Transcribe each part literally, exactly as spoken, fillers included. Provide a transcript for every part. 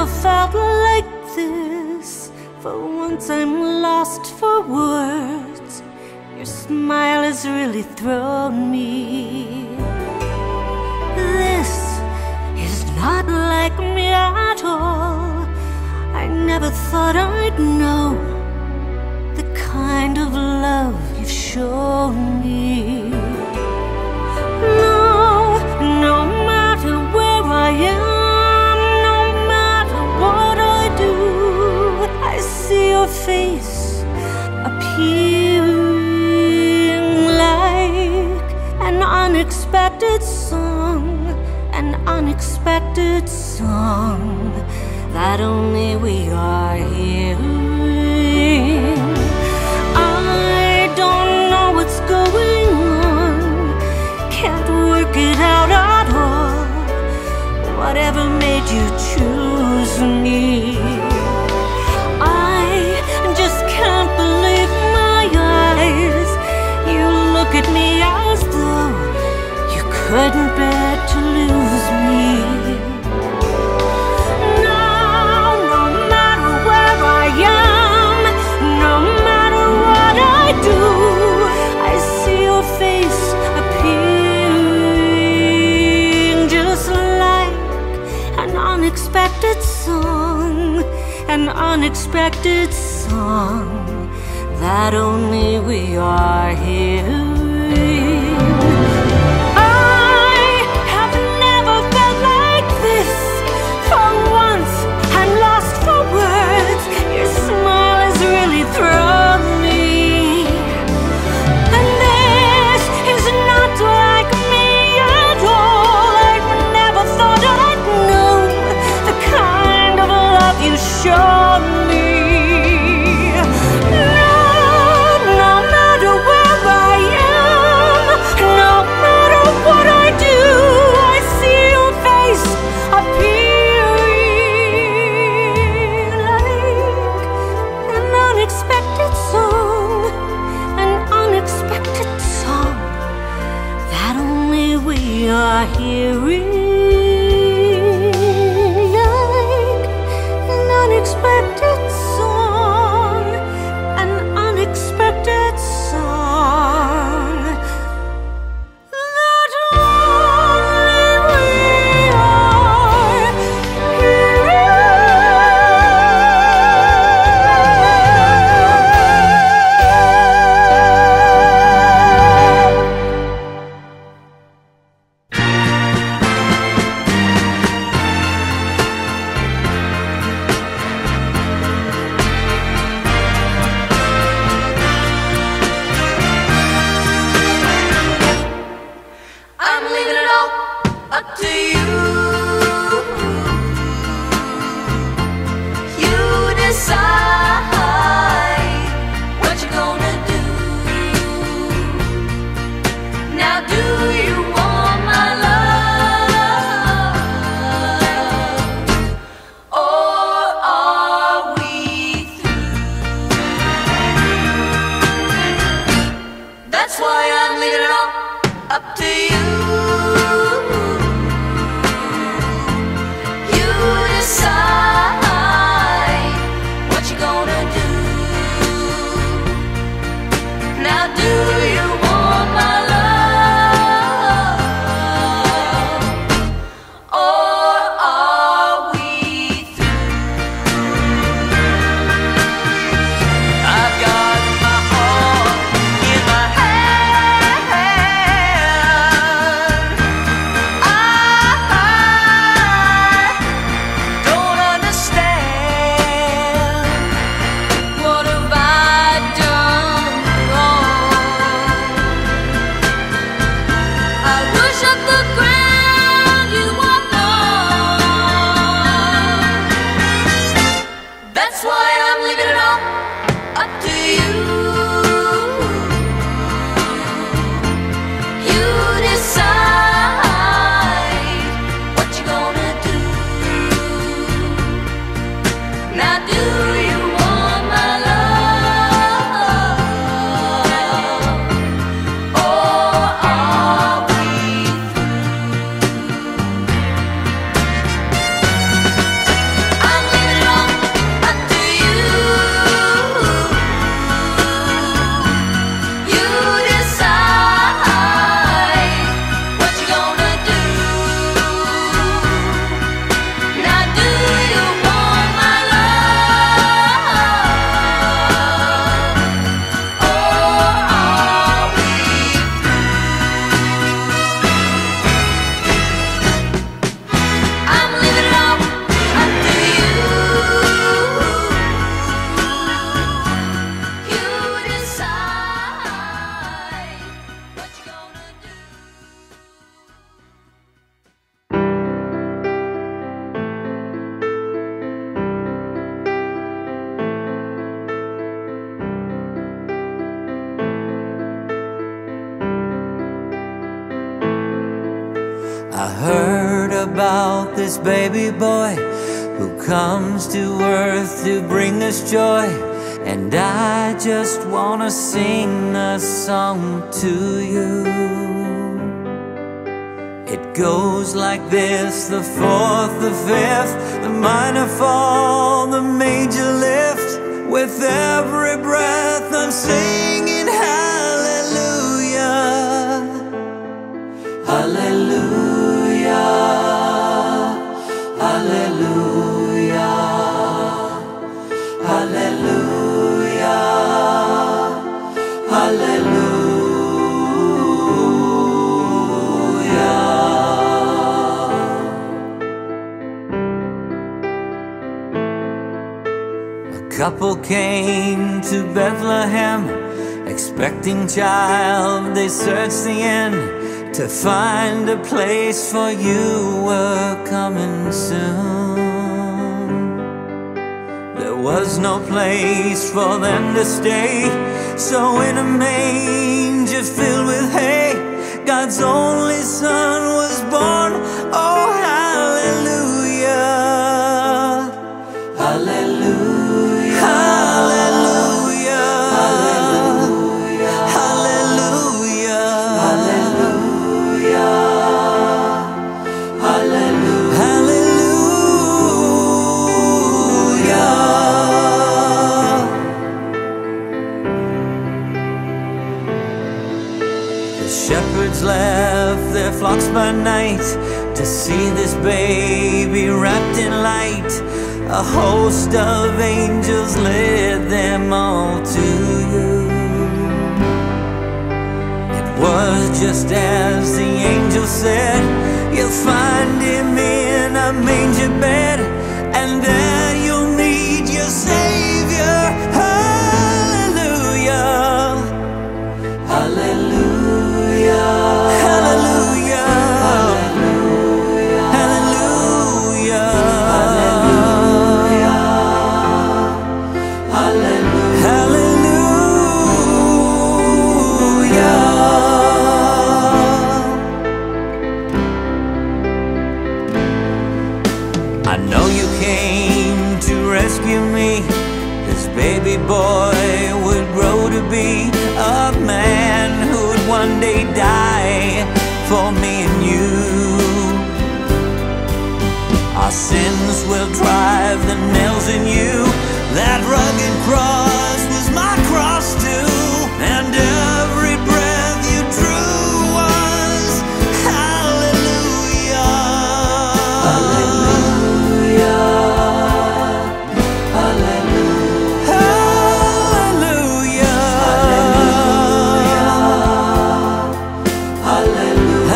felt like this. For once I'm lost for words. Your smile has really thrown me. This is not like me at all. I never thought I'd know the kind of love you've shown me. No, no matter where I am, no matter what I do, I see your face appearing like an unexpected song, an unexpected song that only we are hearing. I don't know what's going on, can't work it out at all. Whatever made you choose me, I just can't believe my eyes. You look at me as though you couldn't bear to lose me. Unexpected song, an unexpected song that only we are hearing. I have never felt like this. For once, I'm lost for words. Your smile has really thrown me. And this is not like me at all. I never thought I'd know the kind of love you showed me. No, no matter where I am, about this baby boy who comes to earth to bring us joy. And I just wanna sing a song to you. It goes like this: the fourth, the fifth, the minor fall, the major lift. With every breath I'm singing hallelujah, hallelujah, hallelujah, hallelujah, hallelujah. Couple came to Bethlehem, expecting child. They searched the inn to find a place, for you were coming soon. There was no place for them to stay, so in a manger filled with hay, God's only son was born. Oh, hallelujah, hallelujah. Hallelujah, hallelujah, hallelujah, hallelujah, hallelujah, hallelujah. The shepherds left their flocks by night to see this baby wrapped in light. A host of angels led them all to you. It was just as the angel said, you'll find him in a manger bed, and there you'll meet your Savior. Hallelujah, hallelujah, hallelujah, hallelujah, hallelujah. I know you came to rescue me. This baby boy would grow to be a man who would one day die for me and you. Our sins will drive the nails in you. That rugged cross was my cross too, and every breath you drew was hallelujah, hallelujah, hallelujah, hallelujah, hallelujah, hallelujah,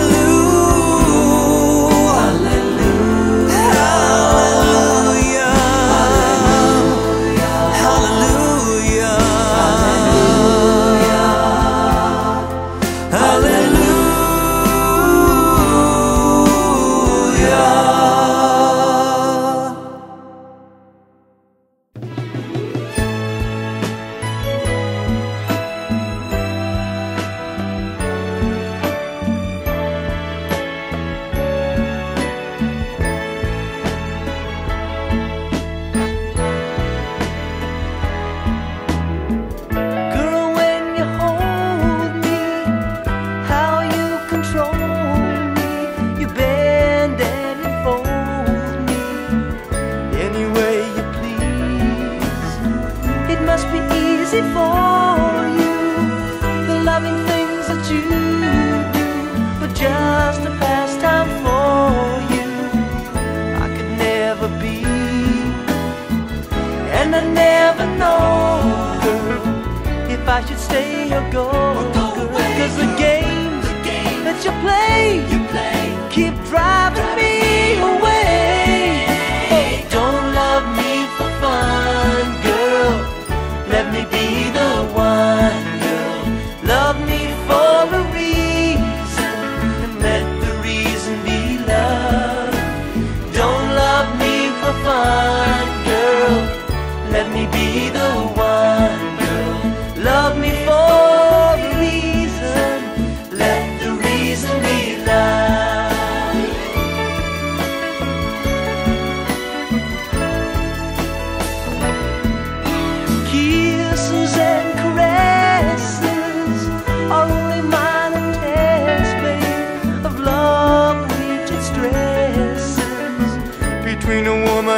I should stay or go, or go girl, away, cause the games, the games that you play, you play keep driving me away. Oh, don't love me for fun, girl. Let me be the one, girl. Love me for a reason, and let the reason be love. Don't love me for fun, girl. Let me be the one. Love me for a reason, let the reason be love.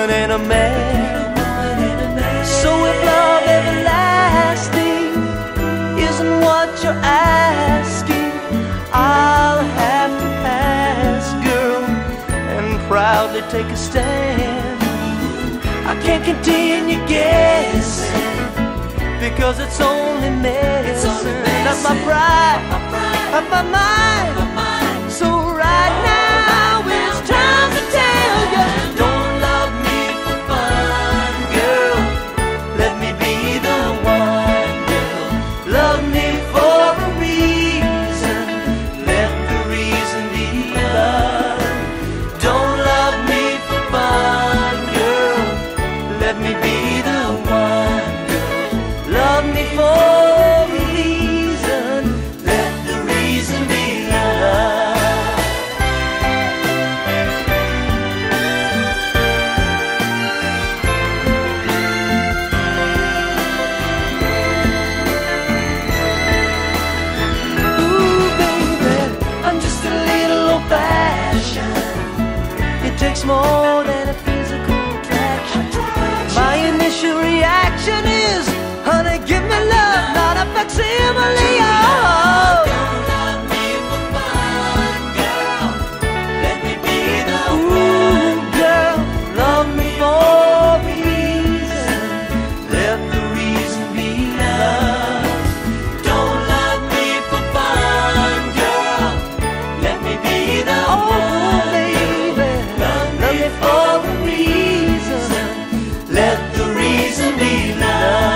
woman and a man. So if love everlasting isn't what you're asking, I'll have to ask, girl, and proudly take a stand. I can't continue guessing, because it's only messing up my pride, up my mind. So right now it's time to tell you, don't love me for fun, girl. Let me be the one, girl. Love me for a reason. Let the reason be love. Don't love me for fun, girl. Let me be the one, girl. Love me for a reason. Let the reason be love. Ooh, baby, I'm just a little old-fashioned. It takes more than a physical attraction. My initial reaction is, honey, give me love, not a facsimile. Oh. Don't love me for fun, girl. Let me be the one. Girl, love me for a reason. Let the reason be love. Don't love me for fun, girl. Let me be the oh, one. Baby, love me for a reason. Let the reason be love.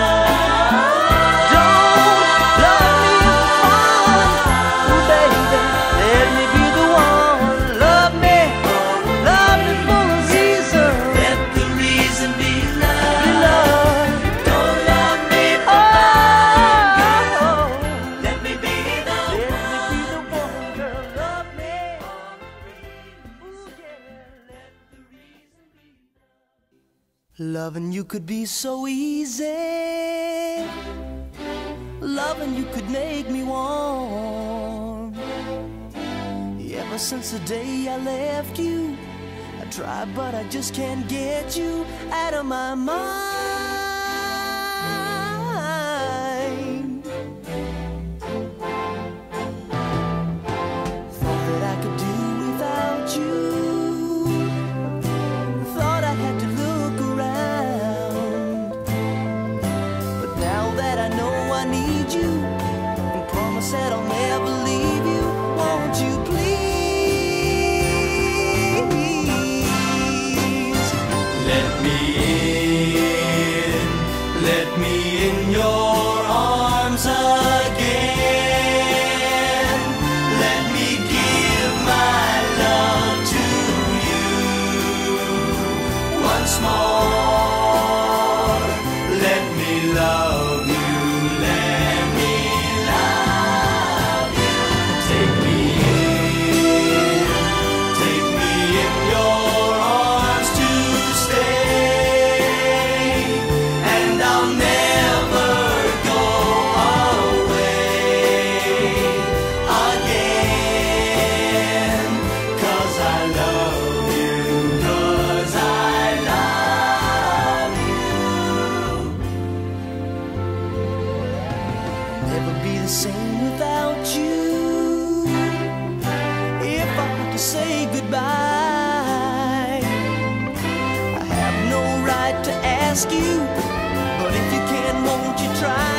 Loving you could be so easy. Loving you could make me warm. Ever since the day I left you, I tried but I just can't get you out of my mind. Thought that I could do without you. Thought I had to look around. But now that I know I need you, and promise that I'll never leave you, won't you please Let me in, let me in your arms again. Let me give my love to you once more. Let me love you, let me love you. Take me in, take me in your arms to stay, and I'll never go away again. 'Cause I love you, 'cause I love you. never be the same without you. If I have to say goodbye, I have no right to ask you, but if you can, won't you try?